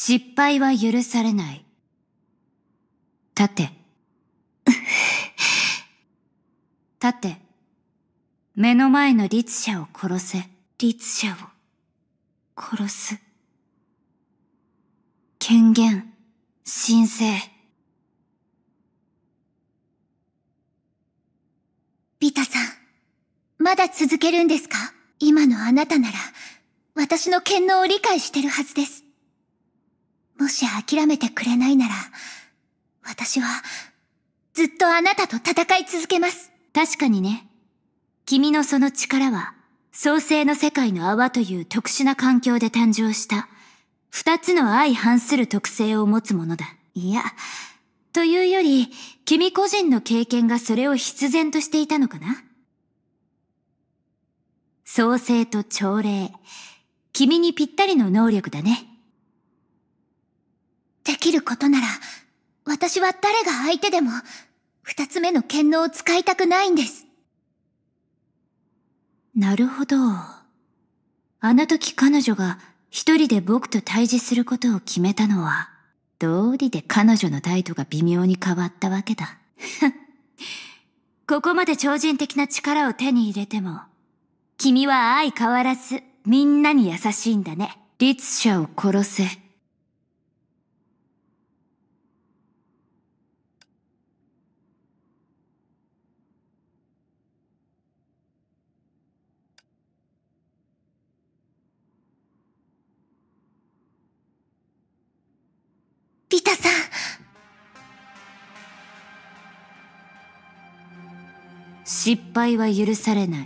失敗は許されない。立て。立て。目の前の律者を殺せ。律者を殺す。権限、神聖。 ビタさん、まだ続けるんですか？今のあなたなら、私の権能を理解してるはずです。もし諦めてくれないなら、私は、ずっとあなたと戦い続けます。 確かにね。君のその力は、創世の世界の泡という特殊な環境で誕生した、二つの相反する特性を持つものだ。いや、というより、君個人の経験がそれを必然としていたのかな？創世と朝礼、君にぴったりの能力だね。 できることなら、私は誰が相手でも、二つ目の権能を使いたくないんです。 なるほど。あの時彼女が一人で僕と対峙することを決めたのは、道理で彼女の態度が微妙に変わったわけだ。ここまで超人的な力を手に入れても、君は相変わらずみんなに優しいんだね。律者を殺せ。 ビタさん。 失敗は許されない。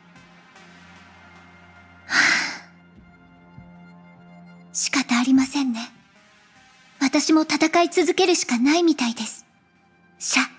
仕方ありませんね。私も戦い続けるしかないみたいです。シャ。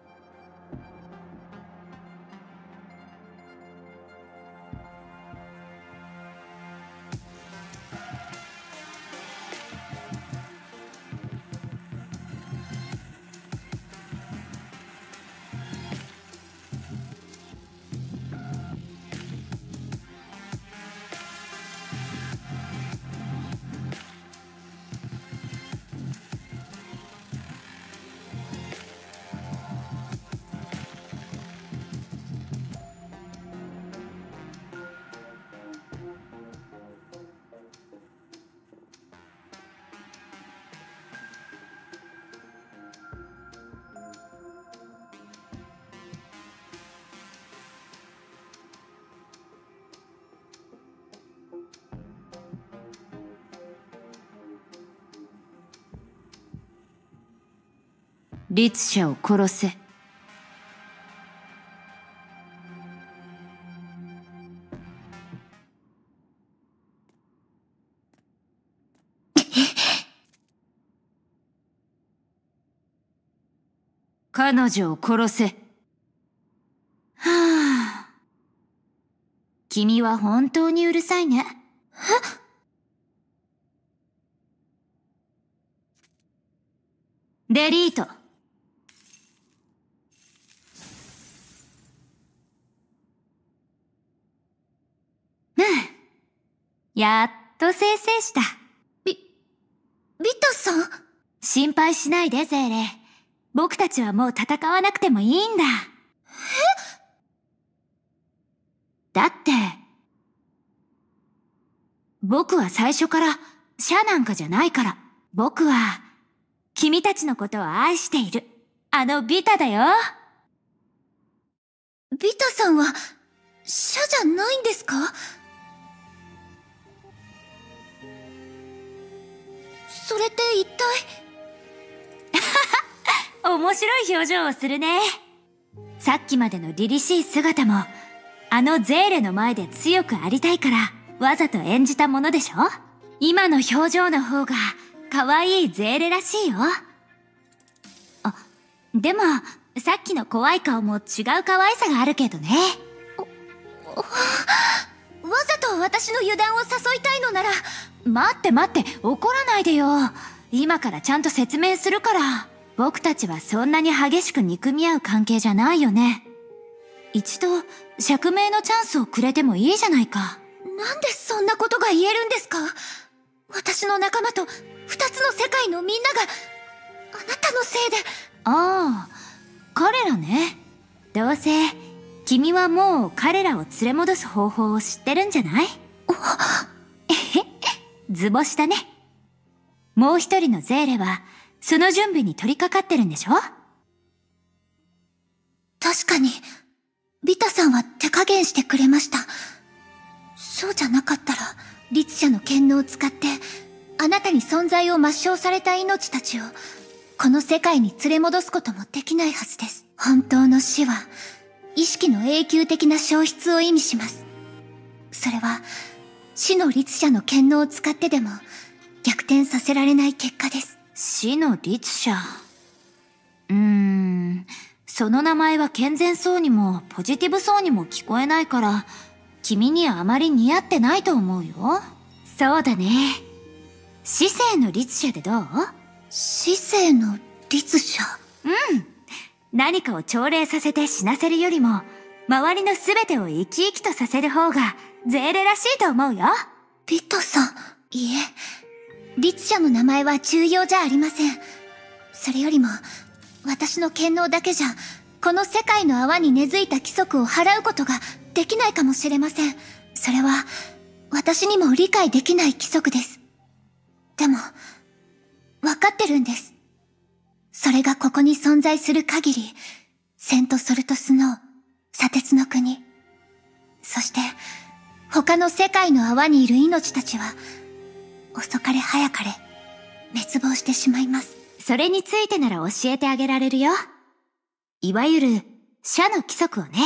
律者を殺せ。彼女を殺せ。はあ。君は本当にうるさいね。デリート。やっと生成した。 ビタさん？ 心配しないで、ゼーレ。僕たちはもう戦わなくてもいいんだ。だって、僕は最初からシャなんかじゃないから。僕は、君たちのことを愛している。あのビタだよ。 ビタさんは、シャじゃないんですか？それって一体。 面白い表情をするね。さっきまでの凛々しい姿も、あのゼーレの前で強くありたいから、わざと演じたものでしょ？今の表情の方が、可愛いゼーレらしいよ。あ、でも、さっきの怖い顔も違う可愛さがあるけどね。 わざと私の油断を誘いたいのなら。 待って待って、怒らないでよ。今からちゃんと説明するから。僕たちはそんなに激しく憎み合う関係じゃないよね。一度、釈明のチャンスをくれてもいいじゃないか。 なんでそんなことが言えるんですか？ 私の仲間と二つの世界のみんなが、あなたのせいで。 ああ、彼らね。どうせ、君はもう彼らを連れ戻す方法を知ってるんじゃない？えへ、図星だね。もう一人のゼーレは、その準備に取り掛かってるんでしょ？ 確かに、ビタさんは手加減してくれました。そうじゃなかったら、律者の権能を使って、あなたに存在を抹消された命たちを、この世界に連れ戻すこともできないはずです。本当の死は、意識の永久的な消失を意味します。それは、死の律者の権能を使ってでも、逆転させられない結果です。 死の律者。その名前は健全そうにもポジティブそうにも聞こえないから、君にはあまり似合ってないと思うよ。そうだね。死生の律者でどう？ 死生の律者？ 何かを朝礼させて死なせるよりも、周りのすべてを生き生きとさせる方が、ゼーレらしいと思うよ。 ビタさん、いえ、律者の名前は重要じゃありません。それよりも、私の権能だけじゃ、この世界の泡に根付いた規則を払うことができないかもしれません。それは、私にも理解できない規則です。でも、わかってるんです。それがここに存在する限り、セントソルトスノー、砂鉄の国、そして、他の世界の泡にいる命たちは、遅かれ早かれ、滅亡してしまいます。 それについてなら教えてあげられるよ。いわゆる、社の規則をね。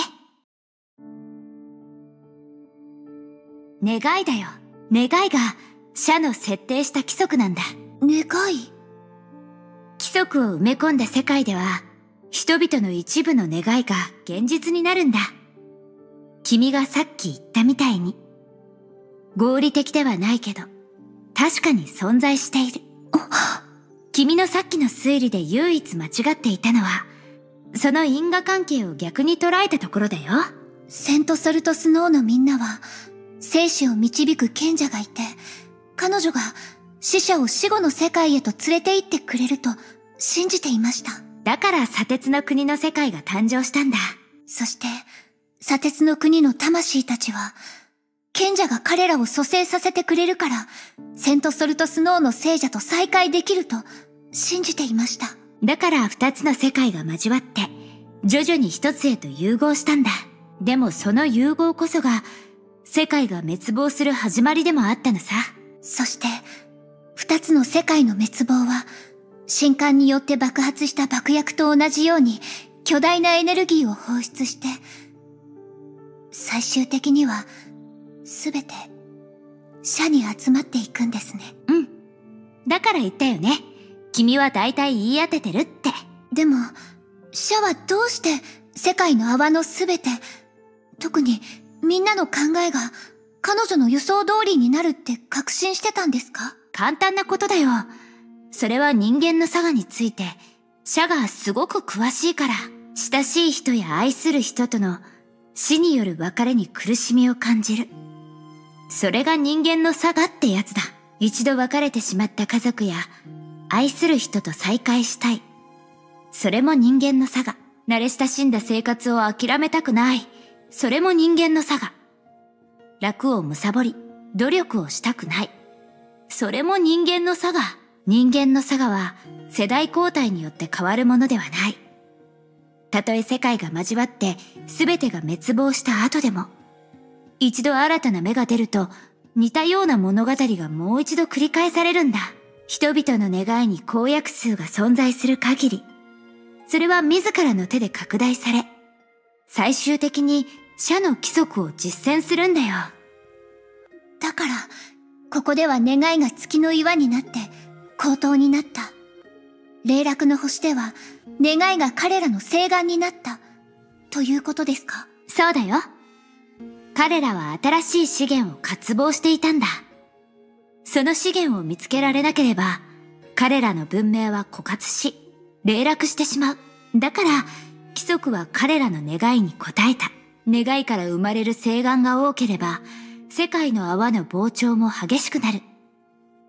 願いだよ。願いが、社の設定した規則なんだ。 願い？ 規則を埋め込んだ世界では、人々の一部の願いが現実になるんだ。君がさっき言ったみたいに。合理的ではないけど、確かに存在している。君のさっきの推理で唯一間違っていたのは、その因果関係を逆に捉えたところだよ。 セントソルトスノーのみんなは、生死を導く賢者がいて、彼女が死者を死後の世界へと連れて行ってくれると信じていました。 だから砂鉄の国の世界が誕生したんだ。 そして、砂鉄の国の魂たちは、賢者が彼らを蘇生させてくれるから、セントソルトスノーの聖者と再会できると信じていました。 だから二つの世界が交わって、徐々に一つへと融合したんだ。でもその融合こそが、世界が滅亡する始まりでもあったのさ。 そして、二つの世界の滅亡は、神官によって爆発した爆薬と同じように、巨大なエネルギーを放出して、最終的には、すべて、社に集まっていくんですね。 だから言ったよね。君は大体言い当ててるって。 でも、社はどうして世界の泡のすべて、特にみんなの考えが彼女の予想通りになるって確信してたんですか？ 簡単なことだよ。それは人間の性について、社がすごく詳しいから。親しい人や愛する人との死による別れに苦しみを感じる。それが人間の性ってやつだ。一度別れてしまった家族や愛する人と再会したい。それも人間の性。慣れ親しんだ生活を諦めたくない。それも人間の性。楽を貪り、努力をしたくない。それも人間の性。人間の性は世代交代によって変わるものではない。たとえ世界が交わって全てが滅亡した後でも、一度新たな芽が出ると似たような物語がもう一度繰り返されるんだ。人々の願いに公約数が存在する限り、それは自らの手で拡大され、最終的に社の規則を実践するんだよ。 だから、ここでは願いが月の岩になって高等になった。霊落の星では願いが彼らの誓願になった。ということですか？ そうだよ。彼らは新しい資源を渇望していたんだ。その資源を見つけられなければ、彼らの文明は枯渇し、霊落してしまう。だから、規則は彼らの願いに応えた。願いから生まれる誓願が多ければ、世界の泡の膨張も激しくなる。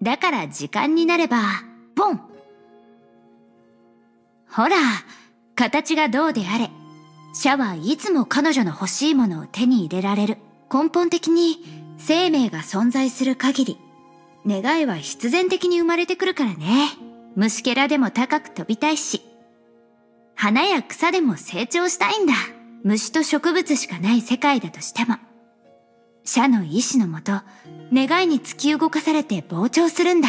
だから時間になれば、ポン！ほら、形がどうであれ、シャはいつも彼女の欲しいものを手に入れられる。根本的に生命が存在する限り、願いは必然的に生まれてくるからね。虫けらでも高く飛びたいし、花や草でも成長したいんだ。虫と植物しかない世界だとしても、シャの意志のもと、願いに突き動かされて膨張するんだ。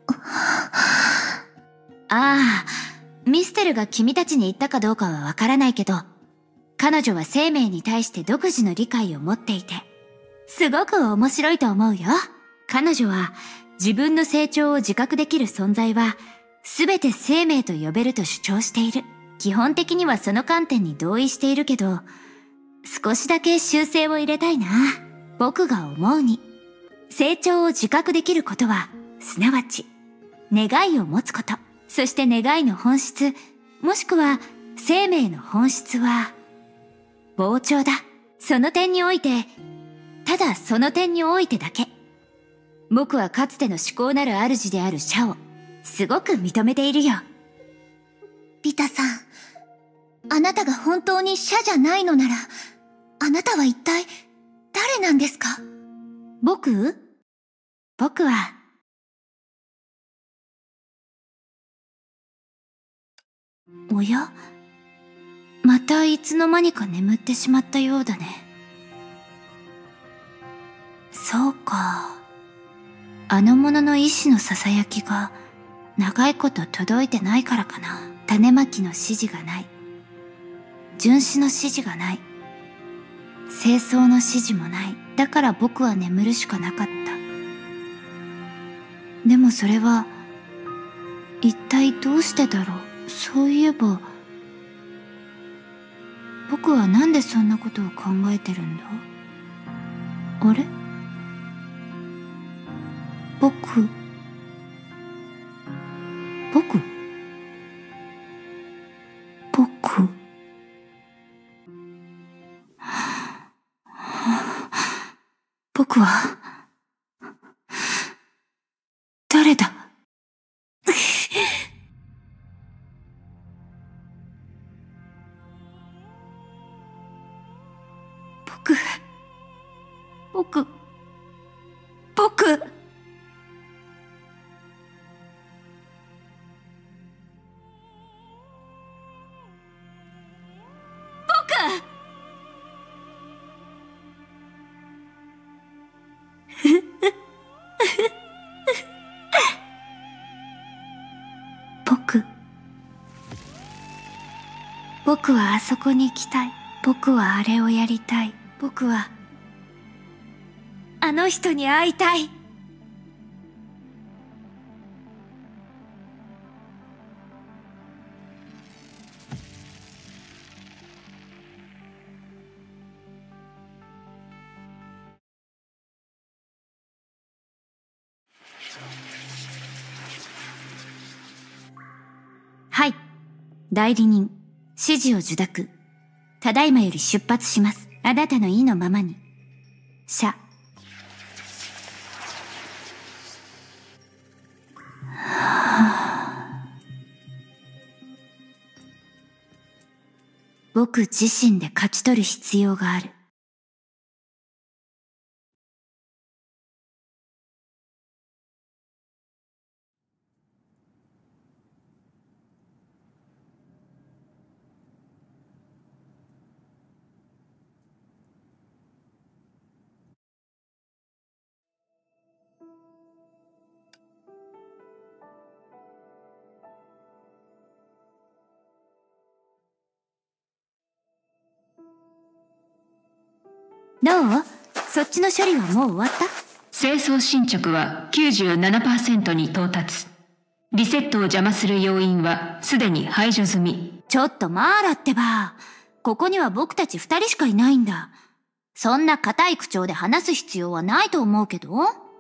ああ、ミステルが君たちに言ったかどうかはわからないけど、彼女は生命に対して独自の理解を持っていて、すごく面白いと思うよ。彼女は自分の成長を自覚できる存在は、すべて生命と呼べると主張している。基本的にはその観点に同意しているけど、少しだけ修正を入れたいな。僕が思うに、成長を自覚できることは、すなわち、願いを持つこと。そして願いの本質、もしくは生命の本質は、膨張だ。その点において、ただその点においてだけ。僕はかつての思考なる主であるシャを、すごく認めているよ。 リタさん、あなたが本当にシャじゃないのなら、あなたは一体誰なんですか？ 僕は、おや？またいつの間にか眠ってしまったようだね。そうか。あの者の意志の囁きが長いこと届いてないからかな。種まきの指示がない。巡視の指示がない。清掃の指示もない。だから僕は眠るしかなかった。でもそれは、一体どうしてだろう。そういえば、僕はなんでそんなことを考えてるんだ？あれ？僕僕は、誰だ？僕。僕はあそこに行きたい。僕はあれをやりたい。僕は、あの人に会いたい。はい。代理人、指示を受諾。ただいまより出発します。あなたの意のままに。シャ。僕自身で勝ち取る必要がある。どう？そっちの処理はもう終わった？ 清掃進捗は 97% に到達。リセットを邪魔する要因はすでに排除済み。 ちょっとマーラってば。ここには僕たち2人しかいないんだ。そんな固い口調で話す必要はないと思うけど。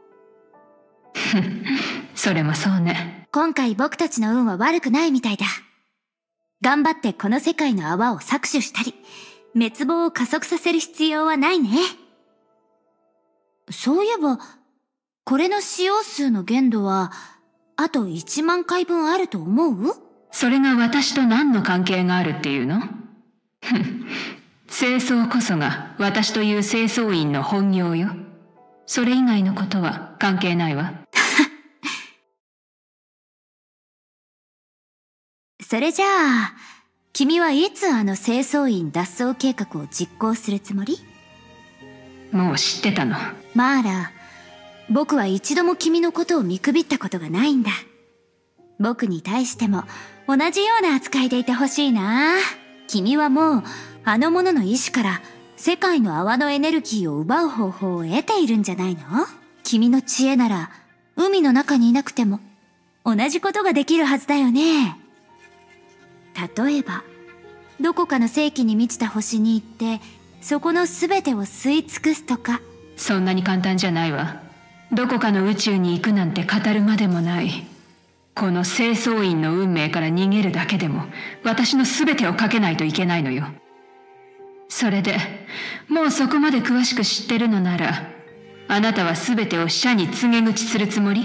それもそうね。 今回僕たちの運は悪くないみたいだ。頑張ってこの世界の泡を搾取したり、滅亡を加速させる必要はないね。そういえば、 これの使用数の限度は、あと1万回分あると思う？ それが私と何の関係があるっていうの？清掃こそが私という清掃員の本業よ。それ以外のことは関係ないわ。 それじゃあ、君はいつあの清掃員脱走計画を実行するつもり？ もう知ってたの。 マーラ、僕は一度も君のことを見くびったことがないんだ。僕に対しても同じような扱いでいてほしいな。君はもうあの者の意志から世界の泡のエネルギーを奪う方法を得ているんじゃないの？君の知恵なら海の中にいなくても同じことができるはずだよね。例えば、どこかの世紀に満ちた星に行ってそこの全てを吸い尽くすとか。 そんなに簡単じゃないわ。どこかの宇宙に行くなんて語るまでもない。この清掃員の運命から逃げるだけでも私の全てをかけないといけないのよ。それでもうそこまで詳しく知ってるのなら、あなたは全てを社に告げ口するつもり？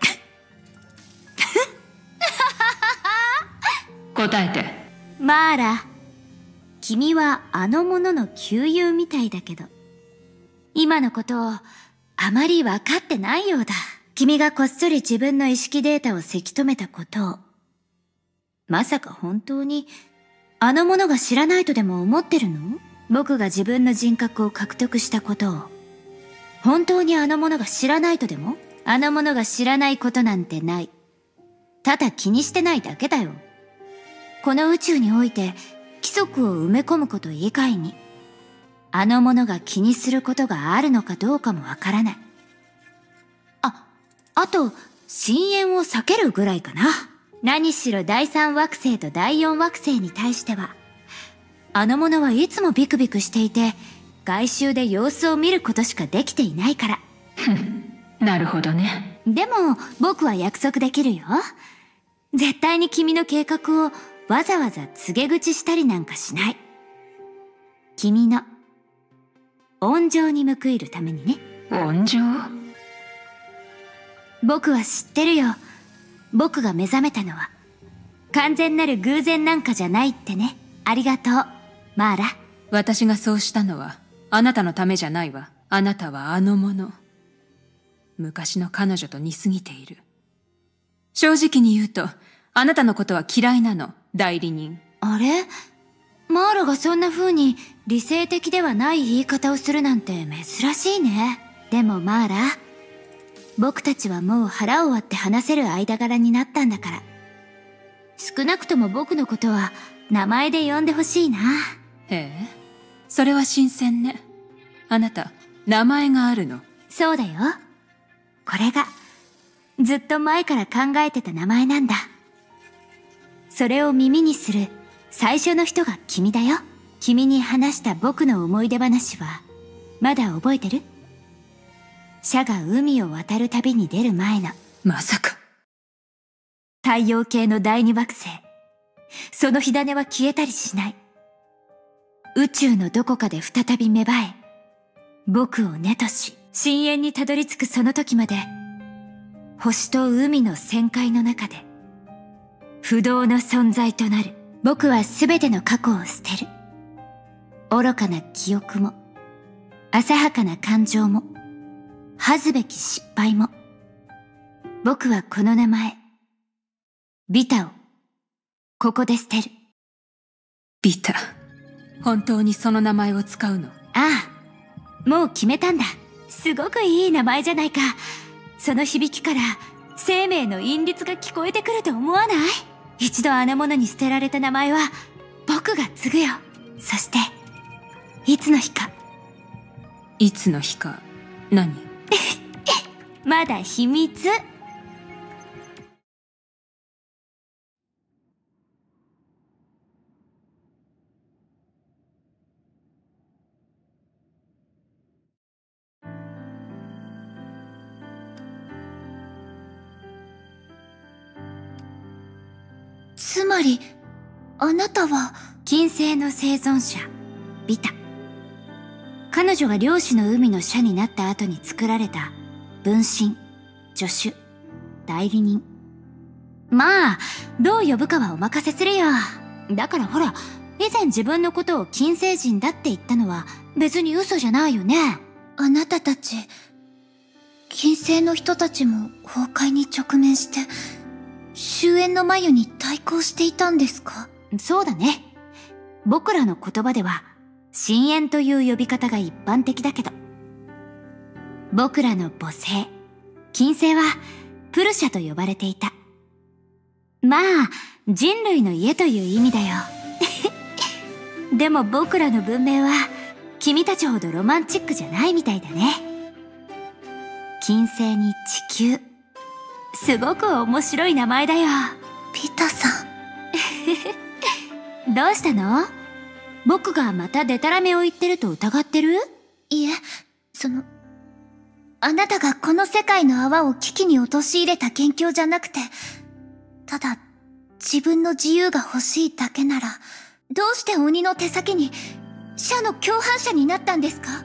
答えて。 マーラ、君はあの者の旧友みたいだけど、今のことをあまり分かってないようだ。君がこっそり自分の意識データをせき止めたことを、まさか本当にあの者が知らないとでも思ってるの？僕が自分の人格を獲得したことを、本当にあの者が知らないとでも？あの者が知らないことなんてない。ただ気にしてないだけだよ。この宇宙において規則を埋め込むこと以外に、あの者が気にすることがあるのかどうかもわからない。あと、深淵を避けるぐらいかな。何しろ第3惑星と第4惑星に対しては、あの者はいつもビクビクしていて、外周で様子を見ることしかできていないから。 なるほどね。 でも、僕は約束できるよ。絶対に君の計画をわざわざ告げ口したりなんかしない。君の恩情に報いるためにね。 恩情？ 僕は知ってるよ。僕が目覚めたのは完全なる偶然なんかじゃないってね。ありがとう、マーラ。 私がそうしたのはあなたのためじゃないわ。あなたはあの者。昔の彼女と似すぎている。正直に言うと、あなたのことは嫌いなの、代理人。 あれ？マーラがそんな風に理性的ではない言い方をするなんて珍しいね。でもマーラ、僕たちはもう腹を割って話せる間柄になったんだから、少なくとも僕のことは名前で呼んでほしいな。 へえ、それは新鮮ね。あなた、名前があるの？ そうだよ。これがずっと前から考えてた名前なんだ。それを耳にする最初の人が君だよ。君に話した僕の思い出話はまだ覚えてる？シャが海を渡る旅に出る前の。 まさか。 太陽系の第二惑星。その火種は消えたりしない。宇宙のどこかで再び芽生え、僕を根とし、深淵にたどり着くその時まで、星と海の旋回の中で、不動の存在となる。僕は全ての過去を捨てる。愚かな記憶も、浅はかな感情も、恥ずべき失敗も。僕はこの名前、ビタを、ここで捨てる。 ビタ。本当にその名前を使うの？ ああ、もう決めたんだ。すごくいい名前じゃないか。その響きから生命の韻律が聞こえてくると思わない？一度あの者に捨てられた名前は僕が継ぐよ。そしていつの日か。 いつの日か何？ まだ秘密。 つまり、あなたは、 金星の生存者、ビタ。彼女が漁師の海の社になった後に作られた分身。 助手、代理人。まあ、どう呼ぶかはお任せするよ。だからほら、以前自分のことを金星人だって言ったのは別に嘘じゃないよね。 あなたたち、金星の人たちも崩壊に直面して、終焉の眉に対抗していたんですか？ そうだね。僕らの言葉では、深淵という呼び方が一般的だけど、僕らの母星、金星はプルシャと呼ばれていた。まあ、人類の家という意味だよ。でも僕らの文明は、君たちほどロマンチックじゃないみたいだね。金星に地球。すごく面白い名前だよ。 ピタさん。どうしたの？僕がまたデタラメを言ってると疑ってる？ いえ、あなたがこの世界の泡を危機に陥れた元凶じゃなくて、ただ自分の自由が欲しいだけなら、どうして鬼の手先に社の共犯者になったんですか？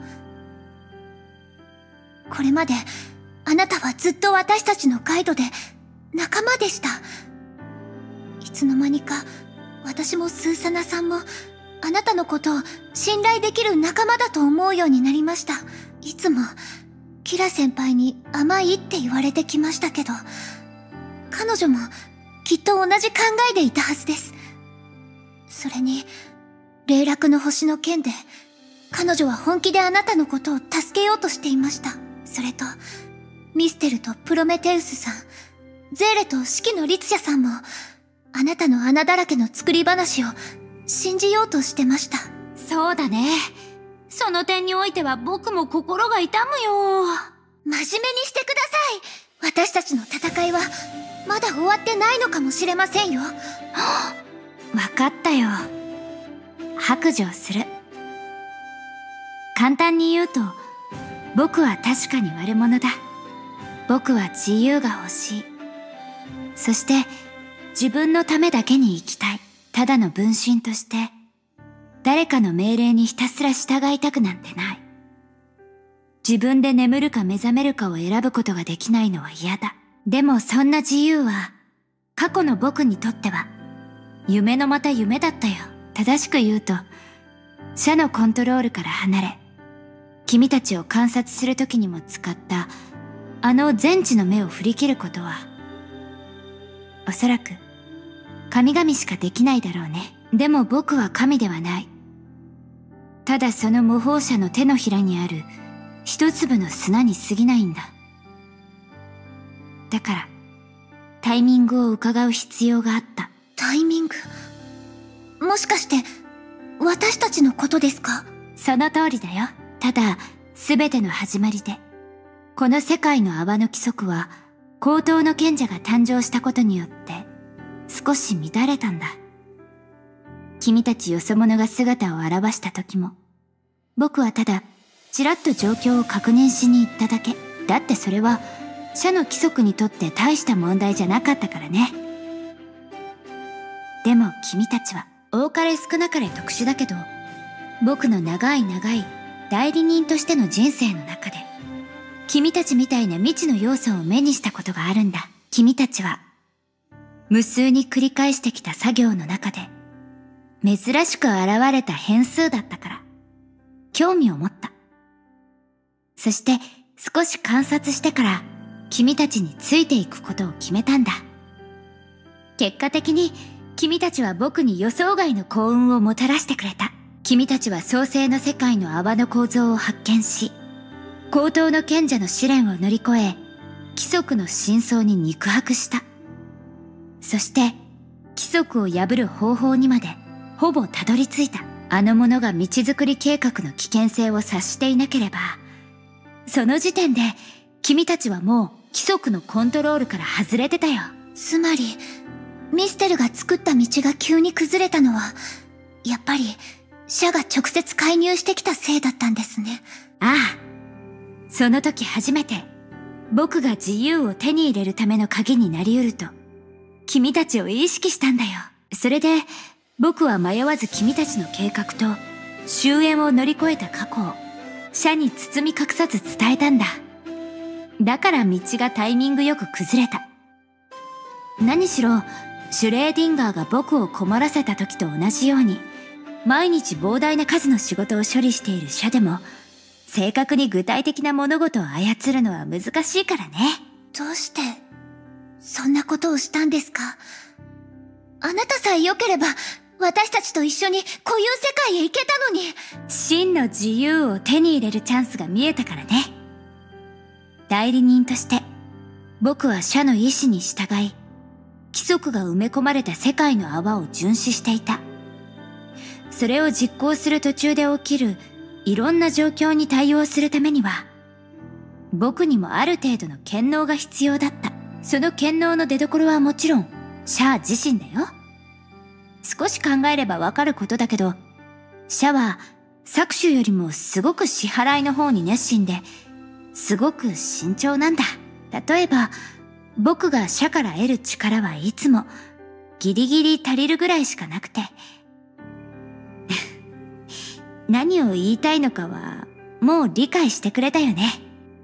これまであなたはずっと私たちのガイドで仲間でした。いつの間にか私もスーサナさんもあなたのことを信頼できる仲間だと思うようになりました。いつもキラ先輩に甘いって言われてきましたけど、彼女もきっと同じ考えでいたはずです。それに、霊落の星の件で彼女は本気であなたのことを助けようとしていました。それと、ミステルとプロメテウスさん、ゼーレと四季の律者さんも、あなたの穴だらけの作り話を信じようとしてました。 そうだね。その点においては僕も心が痛むよ。 真面目にしてください。私たちの戦いは、まだ終わってないのかもしれませんよ。わかったよ。白状する。簡単に言うと、僕は確かに悪者だ。僕は自由が欲しい。そして、自分のためだけに生きたい。ただの分身として、誰かの命令にひたすら従いたくなんてない。自分で眠るか目覚めるかを選ぶことができないのは嫌だ。でもそんな自由は、過去の僕にとっては、夢のまた夢だったよ。正しく言うと、社のコントロールから離れ、君たちを観察するときにも使った、あの全知の目を振り切ることは、おそらく、神々しかできないだろうね。でも僕は神ではない。ただその模倣者の手のひらにある一粒の砂に過ぎないんだ。だから、タイミングを伺う必要があった。 タイミング？もしかして、私たちのことですか？ その通りだよ。ただ、すべての始まりで、この世界の泡の規則は、高等の賢者が誕生したことによって、少し乱れたんだ。君たちよそ者が姿を現した時も、僕はただ、ちらっと状況を確認しに行っただけ。だってそれは、社の規則にとって大した問題じゃなかったからね。でも君たちは、多かれ少なかれ特殊だけど、僕の長い代理人としての人生の中で、君たちみたいな未知の要素を目にしたことがあるんだ。君たちは、無数に繰り返してきた作業の中で、珍しく現れた変数だったから、興味を持った。そして少し観察してから、君たちについていくことを決めたんだ。結果的に、君たちは僕に予想外の幸運をもたらしてくれた。君たちは創世の世界の泡の構造を発見し、高等の賢者の試練を乗り越え、規則の真相に肉薄した。そして、規則を破る方法にまで、ほぼたどり着いた。あの者が道づくり計画の危険性を察していなければ、その時点で、君たちはもう規則のコントロールから外れてたよ。 つまり、ミステルが作った道が急に崩れたのは、やっぱり、社が直接介入してきたせいだったんですね。 ああ。その時初めて、僕が自由を手に入れるための鍵になり得ると、君たちを意識したんだよ。それで、僕は迷わず君たちの計画と、終焉を乗り越えた過去を、社に包み隠さず伝えたんだ。 だから道がタイミングよく崩れた。何しろ、シュレーディンガーが僕を困らせた時と同じように、毎日膨大な数の仕事を処理しているシャでも、正確に具体的な物事を操るのは難しいからね。 どうして、そんなことをしたんですか？あなたさえ良ければ、私たちと一緒に固有世界へ行けたのに。 真の自由を手に入れるチャンスが見えたからね。代理人として、僕は社の意志に従い、規則が埋め込まれた世界の泡を巡視していた。それを実行する途中で起きるいろんな状況に対応するためには、僕にもある程度の権能が必要だった。その権能の出所はもちろん、シャア自身だよ。少し考えればわかることだけど、シャは搾取よりもすごく支払いの方に熱心で、すごく慎重なんだ。例えば、僕がシャから得る力はいつもギリギリ足りるぐらいしかなくて。何を言いたいのかはもう理解してくれたよね。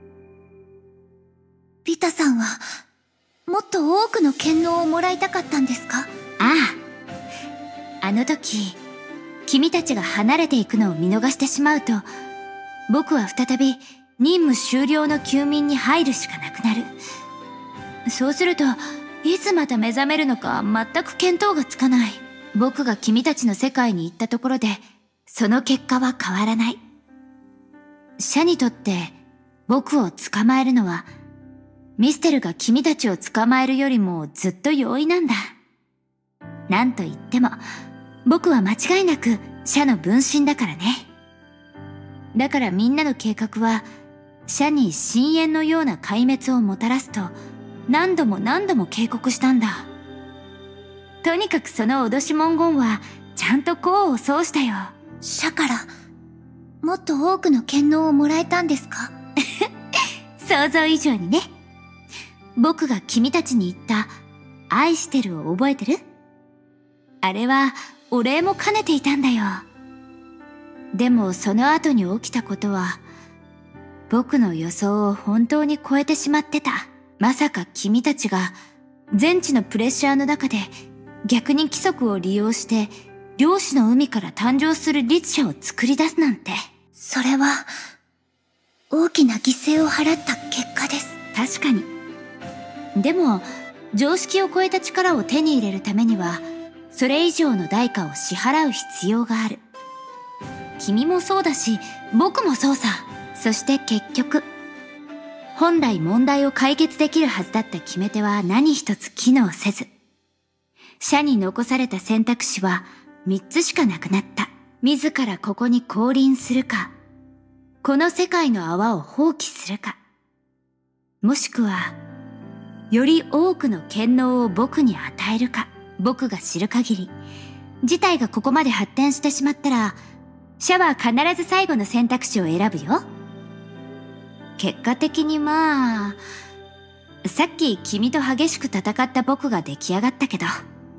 ビタさんはもっと多くの権能をもらいたかったんですか？ ああ。あの時、君たちが離れていくのを見逃してしまうと、僕は再び任務終了の休眠に入るしかなくなる。そうすると、いつまた目覚めるのか全く見当がつかない。僕が君たちの世界に行ったところで、その結果は変わらない。シャにとって僕を捕まえるのは、ミステルが君たちを捕まえるよりもずっと容易なんだ。なんと言っても、僕は間違いなくシャの分身だからね。だからみんなの計画は、シャに深淵のような壊滅をもたらすと、何度も何度も警告したんだ。とにかくその脅し文言は、ちゃんと功を奏したよ。 シャから、もっと多くの権能をもらえたんですか？ 想像以上にね。僕が君たちに言った、愛してるを覚えてる？あれは、お礼も兼ねていたんだよ。でもその後に起きたことは、僕の予想を本当に超えてしまってた。まさか君たちが、全知のプレッシャーの中で、逆に規則を利用して、量子の海から誕生する律者を作り出すなんて。 それは、大きな犠牲を払った結果です。 確かに。でも、常識を超えた力を手に入れるためには、それ以上の代価を支払う必要がある。君もそうだし、僕もそうさ。そして結局、本来問題を解決できるはずだった決め手は何一つ機能せず。社に残された選択肢は3つしかなくなった。自らここに降臨するか、この世界の泡を放棄するか、もしくは、より多くの権能を僕に与えるか。僕が知る限り、事態がここまで発展してしまったら、シャは必ず最後の選択肢を選ぶよ。結果的にまあ、さっき君と激しく戦った僕が出来上がったけど。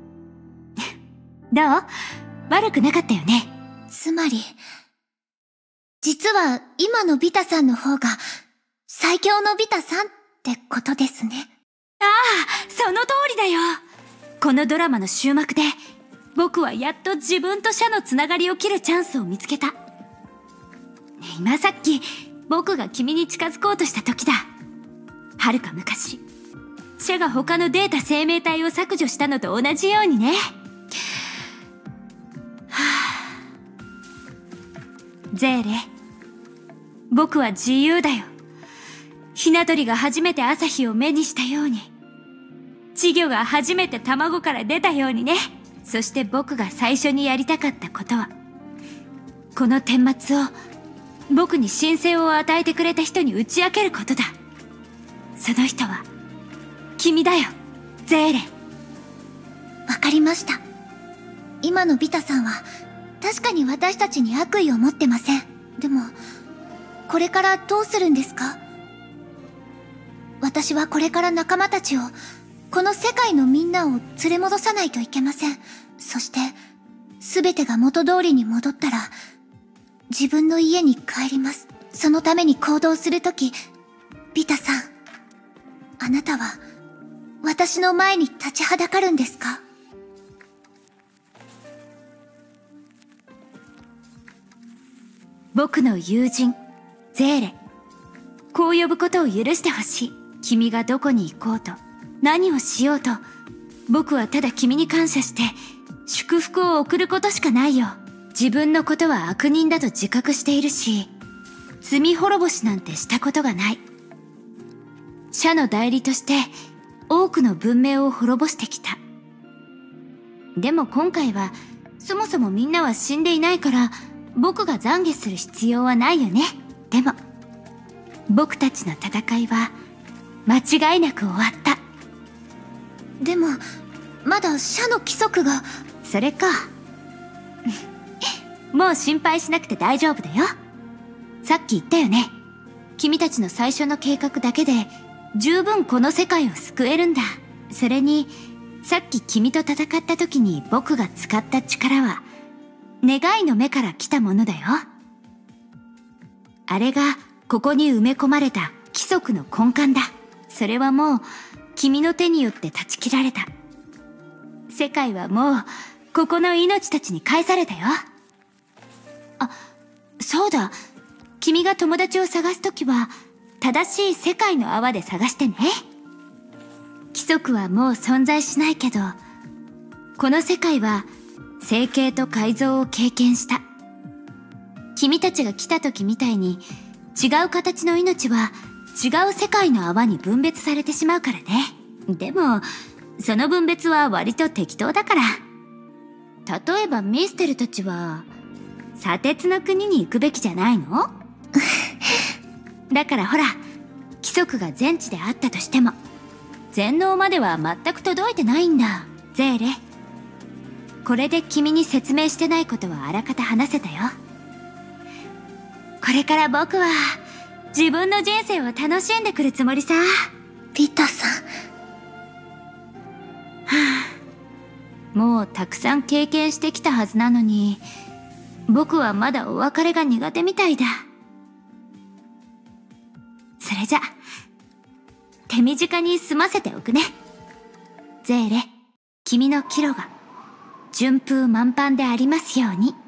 どう？悪くなかったよね。 つまり、実は今のビタさんの方が最強のビタさんってことですね。 ああ、その通りだよ。このドラマの終幕で、僕はやっと自分とシャのつながりを切るチャンスを見つけた。今さっき、僕が君に近づこうとした時だ。はるか昔、シャが他のデータ生命体を削除したのと同じようにね。ゼーレ、僕は自由だよ。ひな鳥が初めて朝日を目にしたように、稚魚が初めて卵から出たようにね。そして僕が最初にやりたかったことは、この顛末を僕に新鮮を与えてくれた人に打ち明けることだ。その人は君だよ、ゼーレ。 わかりました。今のビタさんは確かに私たちに悪意を持ってません。でも、これからどうするんですか？私はこれから仲間たちを、この世界のみんなを連れ戻さないといけません。そして、すべてが元通りに戻ったら、自分の家に帰ります。そのために行動するとき、ビタさん、 あなたは私の前に立ちはだかるんですか？ 僕の友人、ゼーレ。こう呼ぶことを許してほしい。君がどこに行こうと、何をしようと、僕はただ君に感謝して、祝福を送ることしかないよ。自分のことは悪人だと自覚しているし、罪滅ぼしなんてしたことがない。社の代理として、多くの文明を滅ぼしてきた。でも今回は、そもそもみんなは死んでいないから、僕が懺悔する必要はないよね。でも、僕たちの戦いは、間違いなく終わった。 でも、まだ社の規則が。 それか。もう心配しなくて大丈夫だよ。さっき言ったよね。君たちの最初の計画だけで、十分この世界を救えるんだ。それに、さっき君と戦った時に僕が使った力は、願いの目から来たものだよ。あれが、ここに埋め込まれた規則の根幹だ。それはもう、君の手によって断ち切られた。世界はもう、ここの命たちに返されたよ。あ、そうだ。君が友達を探すときは、正しい世界の泡で探してね。規則はもう存在しないけど、この世界は、整形と改造を経験した。君たちが来た時みたいに、違う形の命は違う世界の泡に分別されてしまうからね。でも、その分別は割と適当だから。例えばミステルたちは、砂鉄の国に行くべきじゃないの？だからほら、規則が全地であったとしても、全能までは全く届いてないんだ、ゼーレ。これで君に説明してないことはあらかた話せたよ。これから僕は自分の人生を楽しんでくるつもりさ。 リタさん。 もうたくさん経験してきたはずなのに、僕はまだお別れが苦手みたいだ。それじゃ、手短に済ませておくね。ゼーレ、君の帰路が順風満帆でありますように。